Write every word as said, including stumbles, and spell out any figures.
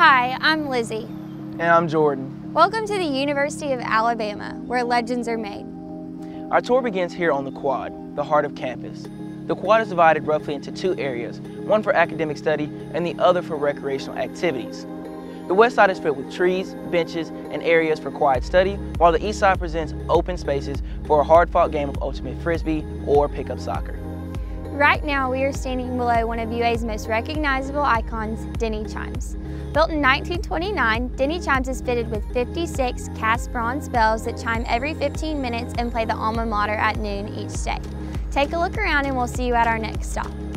Hi, I'm Lizzie. And I'm Jordan. Welcome to the University of Alabama, where legends are made. Our tour begins here on the Quad, the heart of campus. The Quad is divided roughly into two areas, one for academic study and the other for recreational activities. The west side is filled with trees, benches, and areas for quiet study, while the east side presents open spaces for a hard-fought game of ultimate frisbee or pickup soccer. Right now, we are standing below one of U A's most recognizable icons, Denny Chimes. Built in nineteen twenty-nine, Denny Chimes is fitted with fifty-six cast bronze bells that chime every fifteen minutes and play the alma mater at noon each day. Take a look around and we'll see you at our next stop.